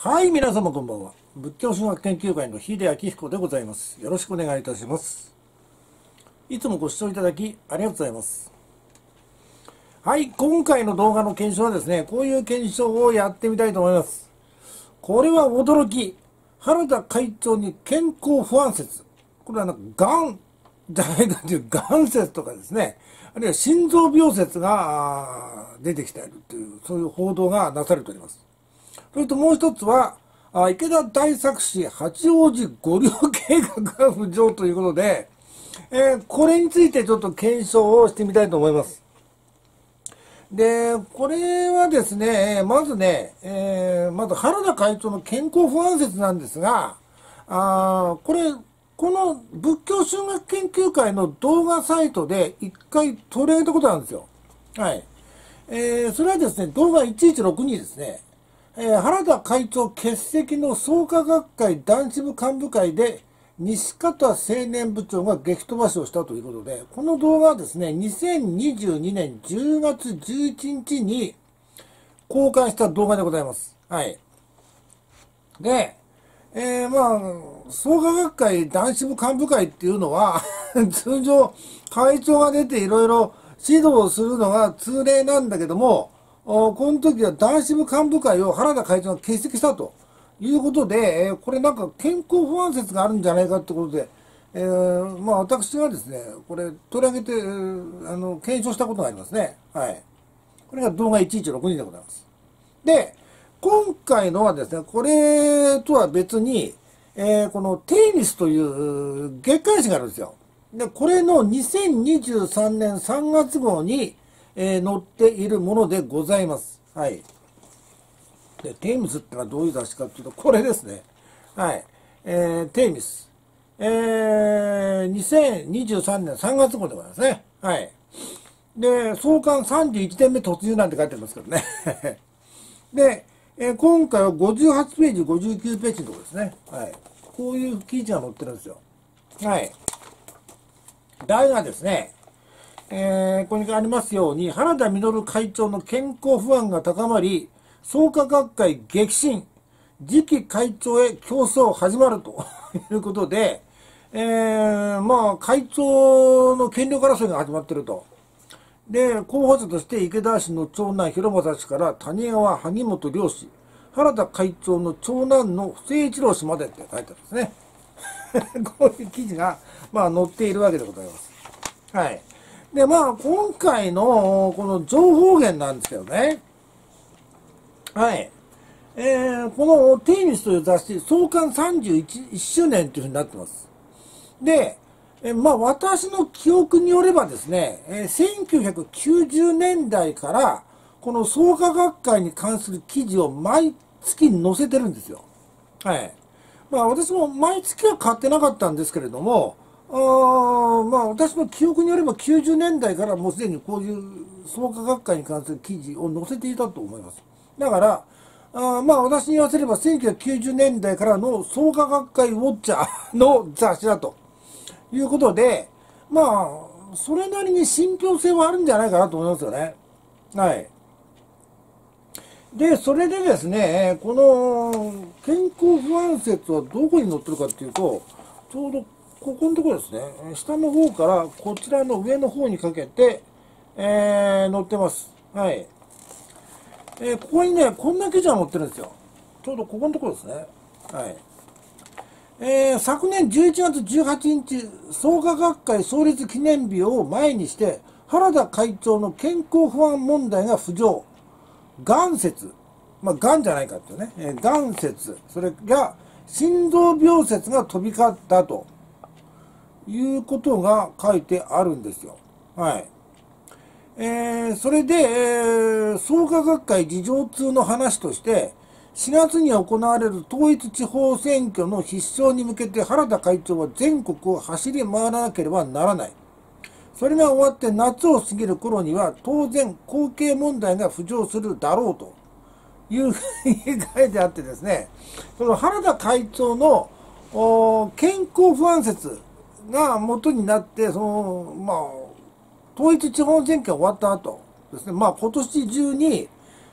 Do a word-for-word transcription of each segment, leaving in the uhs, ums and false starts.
はい、皆様こんばんは。仏教神学研究会の秀明彦でございます。よろしくお願いいたします。いつもご視聴いただきありがとうございます。はい、今回の動画の検証はですね、こういう検証をやってみたいと思います。これは驚き。原田会長に健康不安説。これはなんか、がんじゃないかというがん説とかですね、あるいは心臓病説が出てきているという、そういう報道がなされております。それともう一つは、池田大作氏八王子御陵計画が浮上ということで、えー、これについてちょっと検証をしてみたいと思います。で、これはですね、まずね、えー、まず原田会長の健康不安説なんですが、あこれ、この仏教神学研究会の動画サイトで一回取り上げたことなんですよ。はい。えー、それはですね、動画いちいちろくにですね、えー、原田会長欠席の創価学会男子部幹部会で西方青年部長が激飛ばしをしたということで、この動画はですね、にせんにじゅうにねんじゅうがつじゅういちにちに公開した動画でございます。はい。で、えー、まあ、創価学会男子部幹部会っていうのは、通常会長が出ていろいろ指導するのが通例なんだけども、この時は男子部幹部会を原田会長が欠席したということで、これなんか健康不安説があるんじゃないかということで、えー、まあ私はですね、これ取り上げて、あの、検証したことがありますね。はい。これが動画いちいちろくにでございます。で、今回のはですね、これとは別に、えー、このテイニスという月刊誌があるんですよ。で、これのにせんにじゅうさんねんさんがつ号に、えー、載っているものでございます。はい。で、テイミスってのはどういう雑誌かっていうと、これですね。はい。えー、テイミス。えー、にせんにじゅうさんねんさんがつ号でございますね。はい。で、創刊さんじゅういちねんめ突入なんて書いてありますけどね。で、えー、今回はごじゅうはちページ、ごじゅうきゅうページのところですね。はい。こういう記事が載ってるんですよ。はい。題がですね、えー、ここにありますように、原田実会長の健康不安が高まり、創価学会激震、次期会長へ競争始まるということで、えー、まあ、会長の権力争いが始まっていると。で、候補者として池田氏の長男広正氏から谷川萩本良氏、原田会長の長男の不正一郎氏までって書いてあるんですね。こういう記事が、まあ、載っているわけでございます。はい。で、まあ、今回の、この情報源なんですけどね。はい。えー、このテイミスという雑誌、創刊さんじゅういっしゅうねんというふうになってます。で、えまあ、私の記憶によればですね、えー、せんきゅうひゃくきゅうじゅうねんだいから、この創価学会に関する記事を毎月載せてるんですよ。はい。まあ、私も毎月は買ってなかったんですけれども、あまあ、私の記憶によればきゅうじゅうねんだいからもうすでにこういう創価学会に関する記事を載せていたと思います。だから、あまあ私に言わせればせんきゅうひゃくきゅうじゅうねんだいからの創価学会ウォッチャーの雑誌だということで、まあ、それなりに信憑性はあるんじゃないかなと思いますよね。はい。で、それでですね、この健康不安説はどこに載ってるかっていうと、ちょうどここのところですね、下の方からこちらの上の方にかけて、えー、載ってます。はい。えー、ここにね、こんな記事が載ってるんですよ。ちょうどここのところですね。はい。えー、昨年じゅういちがつじゅうはちにち、創価学会創立記念日を前にして、原田会長の健康不安問題が浮上。がん説。まあ、がんじゃないかっていうね。えー、がん説。それが、心臓病説が飛び交ったということが書いてあるんですよ。はい。えー、それで、えー、創価学会事情通の話として、しがつに行われる統一地方選挙の必勝に向けて原田会長は全国を走り回らなければならない。それが終わって夏を過ぎる頃には当然後継問題が浮上するだろうというふうに書いてあってですね、その原田会長の健康不安説が元になって、その、まあ、統一地方選挙が終わった後ですね、まあ今年中に、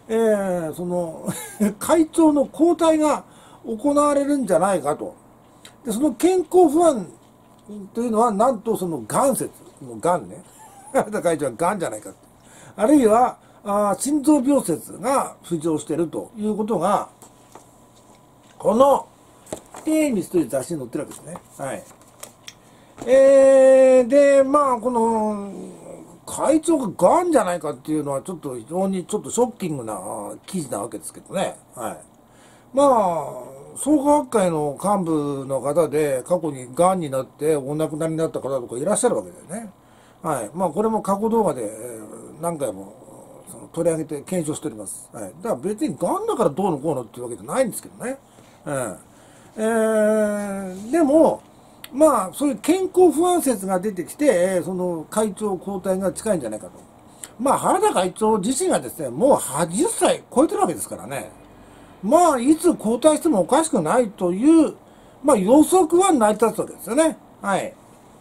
えー、その会長の交代が行われるんじゃないかと。で、その健康不安というのは、なんとそのがん説、のがんね。原田会長はがんじゃないか。あるいは、あ心臓病説が浮上しているということが、この、テーミスという雑誌に載ってるわけですね。はい。えー、で、まあ、この、会長ががんじゃないかっていうのは、ちょっと非常にちょっとショッキングな記事なわけですけどね。はい。まあ、創価学会の幹部の方で、過去にがんになってお亡くなりになった方とかいらっしゃるわけだよね。はい。まあ、これも過去動画で何回もその取り上げて検証しております。はい。だから別にがんだからどうのこうのっていうわけじゃないんですけどね。うん。えー、でも、まあ、そういう健康不安説が出てきて、その会長交代が近いんじゃないかと。まあ、原田会長自身がですね、もうはちじゅっさい超えてるわけですからね。まあ、いつ交代してもおかしくないという、まあ、予測は成り立つわけですよね。はい。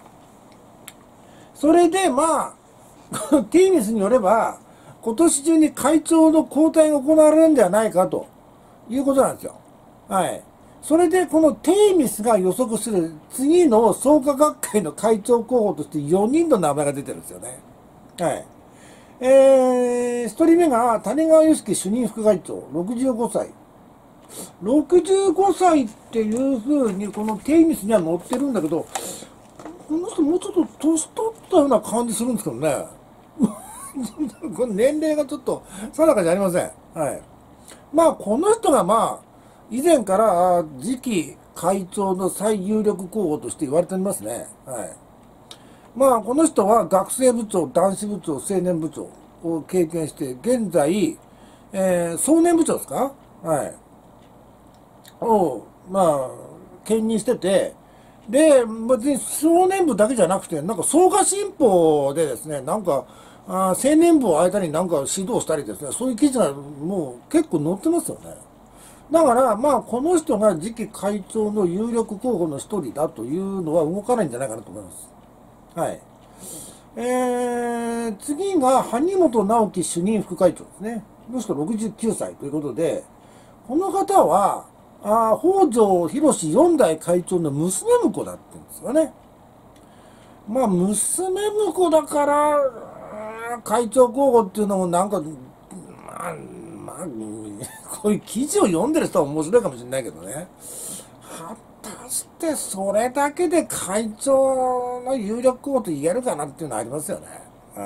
それで、まあ、このティーミスによれば、今年中に会長の交代が行われるんではないかということなんですよ。はい。それで、このテイミスが予測する次の創価学会の会長候補としてよにんの名前が出てるんですよね。はい。えー、ひとりめが谷川祐介主任副会長、ろくじゅうごさい。ろくじゅうごさいっていうふうに、このテイミスには載ってるんだけど、この人もうちょっと年取ったような感じするんですけどね。この年齢がちょっと定かじゃありません。はい。まあ、この人がまあ、以前から次期会長の最有力候補として言われておりますね。はい。まあ、この人は学生部長、男子部長、青年部長を経験して、現在、えー、壮年部長ですか？はい。を、まあ、兼任してて、で、別に少年部だけじゃなくて、なんか、草加新報でですね、なんか、あ青年部を間になんか指導したりですね、そういう記事がもう結構載ってますよね。だから、まあ、この人が次期会長の有力候補の一人だというのは動かないんじゃないかなと思います。はい。えー、次が、萩本直樹主任副会長ですね。この人ろくじゅうきゅうさいということで、この方は、あ北条博よん代会長の娘婿だって言うんですよね。まあ、娘婿だから、会長候補っていうのもなんか、まあ、まあ、こういう記事を読んでる人は面白いかもしれないけどね。果たしてそれだけで会長の有力候補と言えるかなっていうのはありますよね。はい。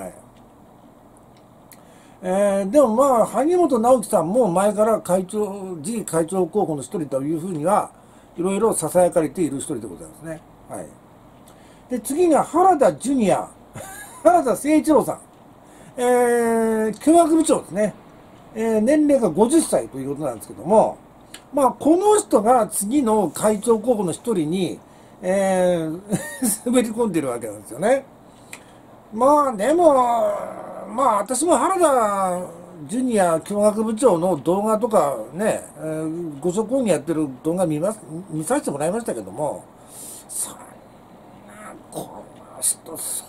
えー、でもまあ、萩本直樹さんも前から会長、次期会長候補の一人というふうには、いろいろ囁かれている一人でございますね。はい。で、次が原田ジュニア、原田誠一郎さん。えー、教学部長ですね。えー、年齢がごじゅっさいということなんですけども、まあ、この人が次の会長候補の一人に、えー、滑り込んでるわけなんですよね。まあ、でも、まあ、私も原田ジュニア教学部長の動画とかね、えー、ご職員にやってる動画見ます、見させてもらいましたけども、そんな、この人、そう、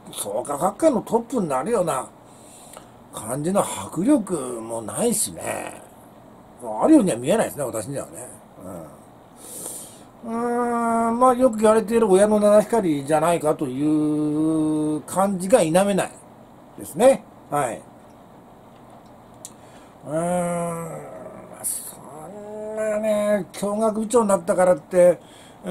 創価学会のトップになるような感じの迫力もないしね。あるようには見えないですね、私にはね。うん。うーん、まあよく言われている親の七光じゃないかという感じが否めないですね。はい。うーん、そんなね、教学部長になったからって、うん、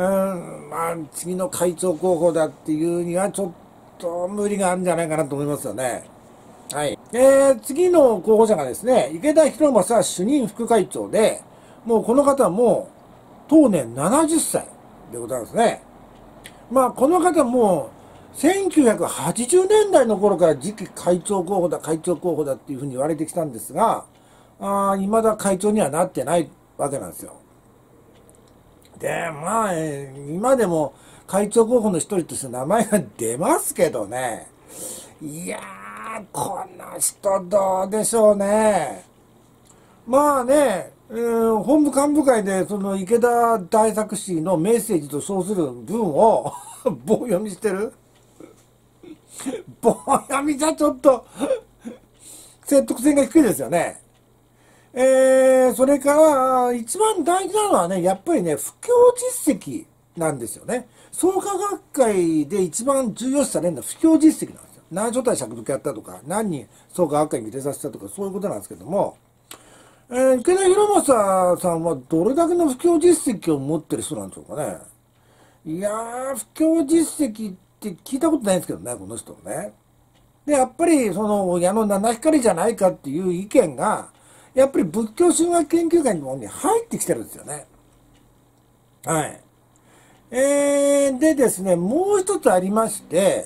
まあ次の会長候補だっていうにはちょっと無理があるんじゃないかなと思いますよね。はい。えー、次の候補者がですね、池田博正主任副会長で、もうこの方はもう、当年ななじゅっさいでございますね。まあ、この方も、せんきゅうひゃくはちじゅうねんだいの頃から次期会長候補だ、会長候補だっていうふうに言われてきたんですが、あ未だ会長にはなってないわけなんですよ。で、まあ、えー今でも会長候補の一人として名前が出ますけどね、いやー、この人どうでしょうね。まあね、えー本部幹部会でその池田大作氏のメッセージと称する文を棒読みしてる。棒読みじゃちょっと説得性が低いですよね。えー、それから、一番大事なのはね、やっぱりね、布教実績なんですよね。創価学会で一番重要視されるのは布教実績なんですよ。何所帯釈読やったとか、何人創価学会に入れさせたとか、そういうことなんですけども、えー、池田博正さんはどれだけの布教実績を持ってる人なんでしょうかね。いやー、布教実績って聞いたことないんですけどね、この人もね。で、やっぱり、その、矢野七光じゃないかっていう意見が、やっぱり仏教神話研究会の方に入ってきてるんですよね。はい。えー、でですね、もう一つありまして、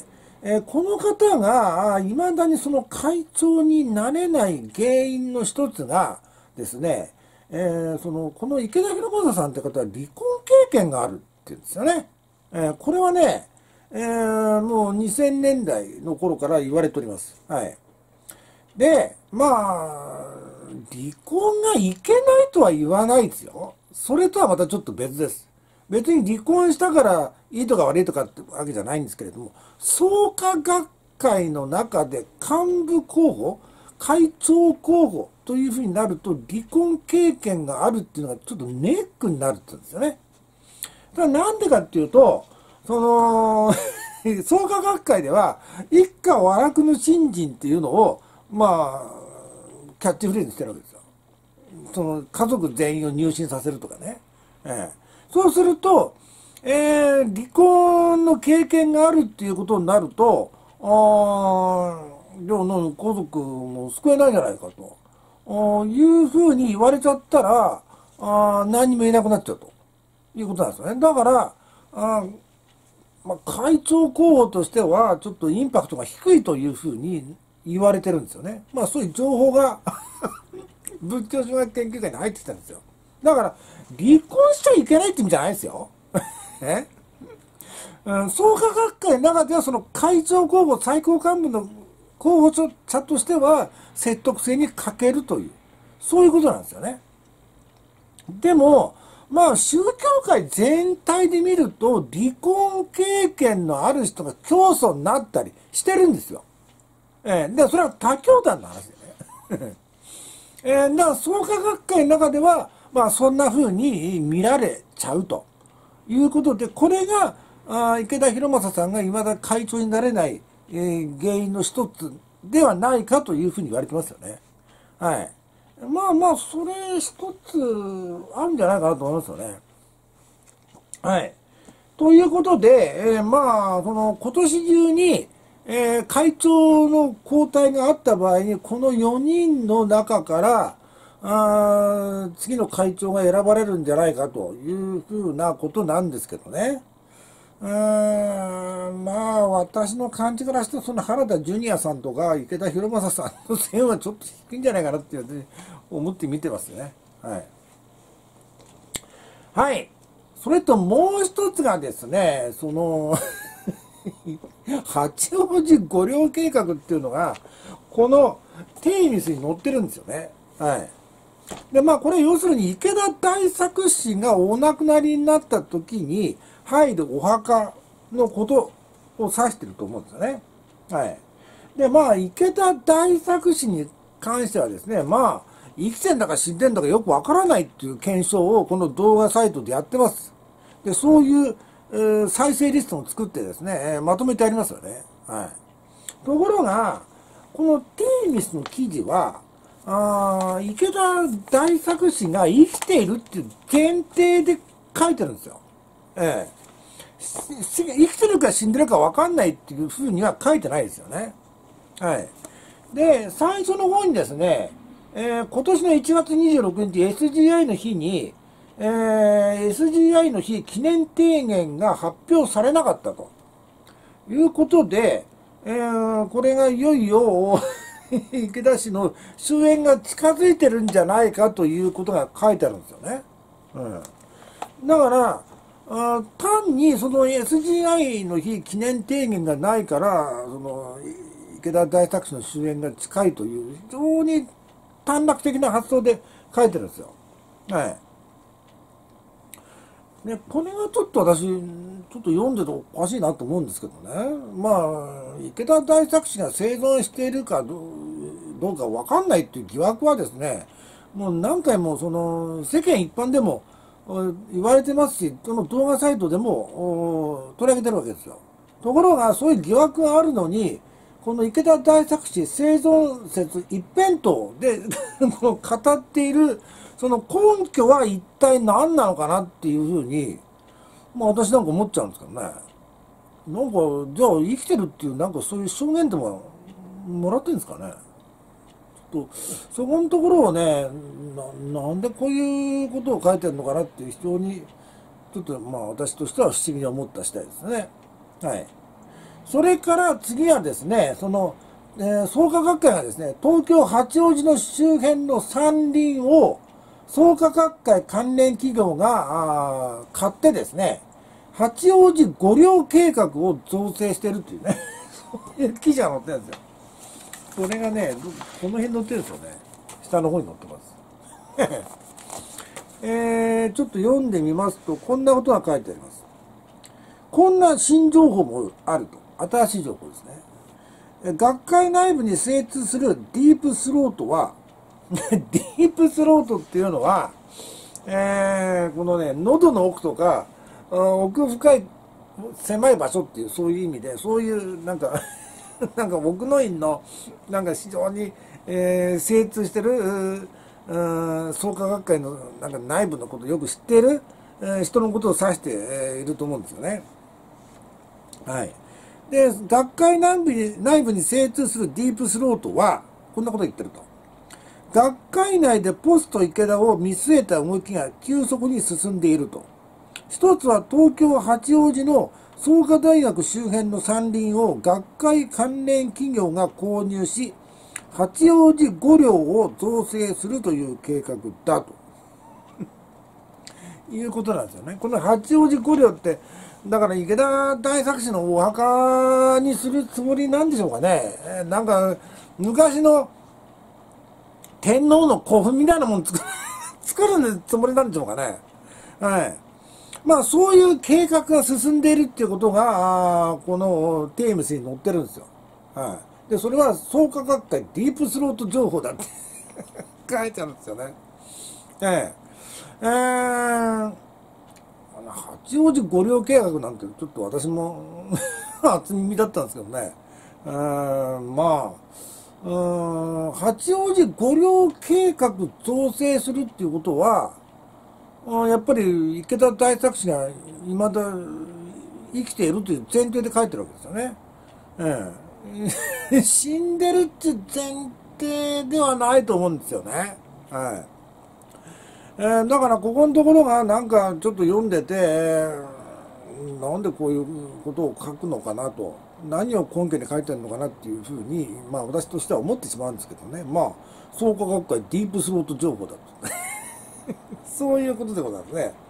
えー、この方が、いまだにその会長になれない原因の一つがですね、えー、その、この池田博正さんって方は離婚経験があるって言うんですよね。えー、これはね、えー、もうにせんねんだいの頃から言われております。はい。で、まあ、離婚がいけないとは言わないですよ。それとはまたちょっと別です。別に離婚したからいいとか悪いとかってわけじゃないんですけれども、創価学会の中で幹部候補、会長候補というふうになると離婚経験があるっていうのがちょっとネックになるって言うんですよね。だからなんでかっていうと、その、創価学会では一家和楽の新人っていうのを、まあ、キャッチフレーズにしてるわけですよ。その家族全員を入信させるとかね。ええ、そうすると、えー、離婚の経験があるっていうことになると、あでも家族も救えないじゃないかというふうに言われちゃったら、あ何にも言えなくなっちゃうということなんですよね。だから、あまあ、会長候補としてはちょっとインパクトが低いというふうに言われてるんですよね。まあそういう情報が仏教神話研究会に入ってきたんですよ。だから離婚しちゃいけないって意味じゃないですよ。え、うん、創価学会の中ではその会長候補最高幹部の候補者としては説得性に欠けるというそういうことなんですよね。でもまあ宗教界全体で見ると離婚経験のある人が教祖になったりしてるんですよ。えー、でそれは他教団の話でね。えー、だから創価学会の中ではまあそんな風に見られちゃうということで、これがあ池田博正さんがいまだ会長になれない、えー、原因の一つではないかというふうに言われてますよね。はい。まあまあ、それ一つあるんじゃないかなと思いますよね。はい。ということで、えー、まあ、その今年中に、えー、会長の交代があった場合に、このよにんの中から、あ次の会長が選ばれるんじゃないかというふうなことなんですけどね。うーん、まあ、私の感じからして、その原田ジュニアさんとか池田博正さんの線はちょっと低いんじゃないかなっていう、思って見てますね。はい。はい。それともう一つがですね、その八王子五稜計画っていうのが、このテイミスに載ってるんですよね。はい。で、まあ、これ要するに池田大作氏がお亡くなりになった時に入るお墓のことを指してると思うんですよね。はい。で、まあ、池田大作氏に関してはですね、まあ、生きてんだか死んでんだかよくわからないっていう検証をこの動画サイトでやってます。で、そういう、えー、再生リストを作ってですね、えー、まとめてありますよね。はい。ところが、このテイミスの記事は、あ池田大作氏が生きているっていう前提で書いてるんですよ。ええ。生きてるか死んでるか分かんないっていうふうには書いてないですよね。はい。で、最初の方にですね、えー、今年のいちがつにじゅうろくにち エスジーアイ の日に、えー、エスジーアイ の日記念提言が発表されなかったということで、えー、これがいよいよ池田氏の終焉が近づいてるんじゃないかということが書いてあるんですよね。うん、だからあ単にその エスジーアイ の日記念提言がないからその池田大作氏の終焉が近いという非常に短絡的な発想で書いてるんですよ。はい。ね、これがちょっと私、ちょっと読んでておかしいなと思うんですけどね。まあ、池田大作氏が生存しているかどどうかわかんないっていう疑惑はですね、もう何回もその世間一般でも言われてますし、その動画サイトでも取り上げてるわけですよ。ところが、そういう疑惑があるのに、この池田大作氏生存説一辺倒で語っている、その根拠は一体何なのかなっていうふうに、まあ私なんか思っちゃうんですけどね。なんか、じゃあ生きてるっていう、なんかそういう証言でももらってるんですかね。ちょっと、そこのところをね、な、なんでこういうことを書いてるのかなっていう非常に、ちょっとまあ私としては不思議に思った次第ですね。はい。それから次はですね、その、えー、創価学会がですね、東京八王子の周辺の山林を創価学会関連企業が買ってですね、八王子五稜計画を造成してるっていうね、そういう記事が載ってるんですよ。それがね、この辺載ってるんですよね。下の方に載ってます。えー、ちょっと読んでみますと、こんなことが書いてあります。こんな新情報もあると。新しい情報ですね。学会内部に精通するディープスロートは、ディープスロートっていうのは、えー、このね、喉の奥とか、奥深い狭い場所っていう、そういう意味で、そういうなんか、なんか奥の院の、なんか非常に、えー、精通してる、創価学会のなんか内部のことをよく知っている、えー、人のことを指して、えー、いると思うんですよね。はい。で、学会内部に、内部に精通するディープスロートは、こんなこと言ってると。学会内でポスト池田を見据えた動きが急速に進んでいると。一つは東京八王子の創価大学周辺の山林を学会関連企業が購入し、八王子五稜を造成するという計画だと。いうことなんですよね。この八王子五稜って、だから池田大作氏のお墓にするつもりなんでしょうかね。なんか、昔の天皇の古墳みたいなもの作る、作るつもりなんでしょうかね。はい。まあ、そういう計画が進んでいるっていうことが、このテームスに載ってるんですよ。はい。で、それは創価学会ディープスロート情報だって書いてあるんですよね。ええ。えー、八王子五稜計画なんてちょっと私も初耳だったんですけどね。えー、まあ、うーん、八王子五稜計画造成するっていうことは、やっぱり池田大作氏が未だ生きているという前提で書いてるわけですよね。ええ、死んでるって前提ではないと思うんですよね。はい。えー、だからここのところがなんかちょっと読んでて、なんでこういうことを書くのかなと、何を根拠に書いてるのかなっていうふうに、まあ私としては思ってしまうんですけどね。まあ、創価学会ディープスロート情報だと。そういうことでございますね。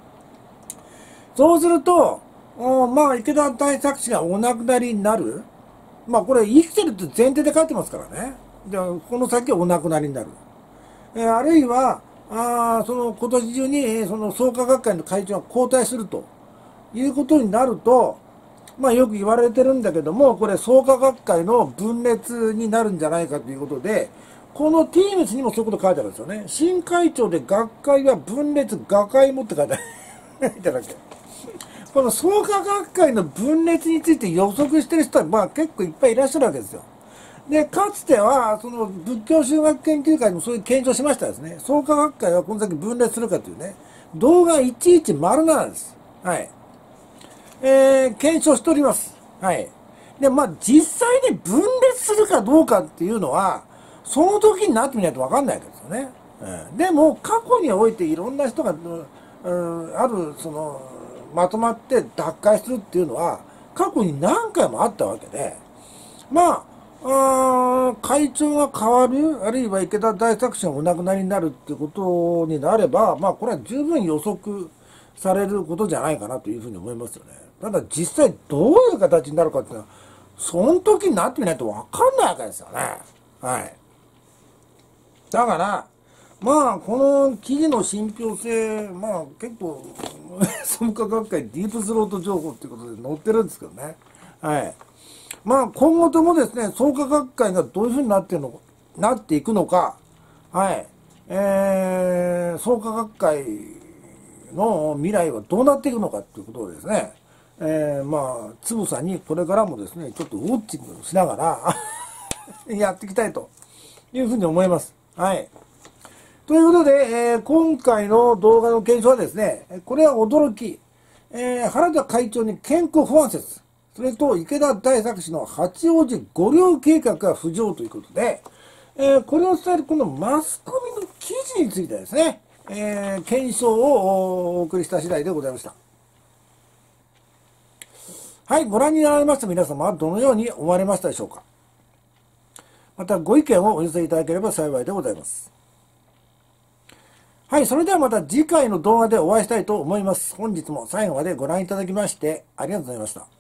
そうすると、まあ池田大作氏がお亡くなりになる。まあこれ生きてるって前提で書いてますからね。じゃあこの先はお亡くなりになる。えー、あるいは、あその今年中にその創価学会の会長が交代するということになると、まあよく言われてるんだけども、これ創価学会の分裂になるんじゃないかということで、この ティームス にもそういうこと書いてあるんですよね。新会長で学会は分裂、学会もって書いてある。書いてあるわけ。この創価学会の分裂について予測してる人はまあ結構いっぱいいらっしゃるわけですよ。で、かつては、その仏教宗学研究会もそういう検証しましたですね。創価学会はこの先分裂するかというね、動画いちいち丸ななです。はい。えー、検証しております。はい。で、まあ実際に分裂するかどうかっていうのは、その時になってみないと分かんないわけですよね。うん、でも、過去においていろんな人が、うん、ある、その、まとまって脱会するっていうのは、過去に何回もあったわけで、まあ、あ会長が変わる、あるいは池田大作氏がお亡くなりになるっていうことになれば、まあ、これは十分予測されることじゃないかなというふうに思いますよね。ただ、実際どういう形になるかっていうのは、その時になってみないと分かんないわけですよね。はい。だから、まあ、この記事の信憑性、まあ、結構、創価学会ディープスロート情報っていうことで載ってるんですけどね。はい。まあ、今後ともですね、創価学会がどういうふうになってるのなっていくのか、はい、えー、創価学会の未来はどうなっていくのかということをですね、えー、まあ、つぶさにこれからもですね、ちょっとウォッチングしながらやっていきたいというふうに思います。はい。ということで、えー、今回の動画の検証はですね、これは驚き、えー、原田会長に健康不安説、それと池田大作氏の八王子御陵計画が浮上ということで、えー、これを伝えるこのマスコミの記事についてですね、えー、検証をお送りした次第でございました。はい、ご覧になられました皆様はどのように思われましたでしょうか。またご意見をお寄せいただければ幸いでございます。はい、それではまた次回の動画でお会いしたいと思います。本日も最後までご覧いただきましてありがとうございました。